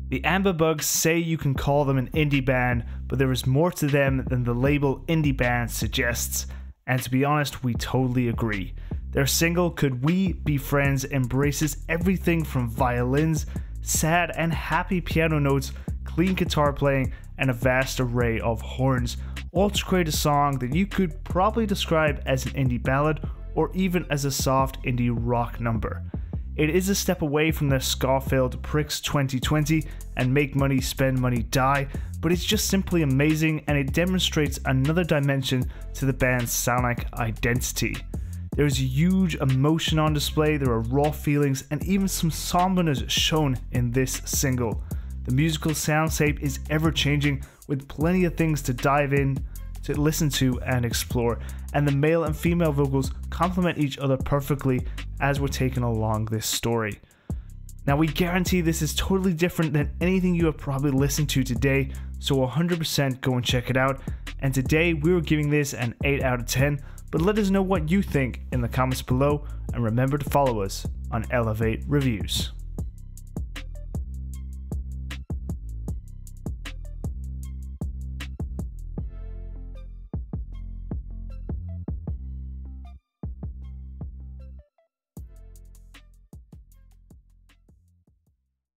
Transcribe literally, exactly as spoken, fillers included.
The Amber Bugs say you can call them an indie band, but there is more to them than the label indie band suggests, and to be honest, we totally agree. Their single, Could We Be Friends, embraces everything from violins, sad and happy piano notes, clean guitar playing, and a vast array of horns, all to create a song that you could probably describe as an indie ballad or even as a soft indie rock number. It is a step away from the ska-filled Pricks twenty twenty and Make Money, Spend Money, Die, but it's just simply amazing, and it demonstrates another dimension to the band's sonic identity. There's huge emotion on display, there are raw feelings, and even some somberness shown in this single. The musical soundscape is ever-changing, with plenty of things to dive in, to listen to and explore, and the male and female vocals complement each other perfectly as we're taken along this story. Now, we guarantee this is totally different than anything you have probably listened to today, so one hundred percent go and check it out. And today we were giving this an eight out of ten, but let us know what you think in the comments below, and remember to follow us on Elevate Reviews.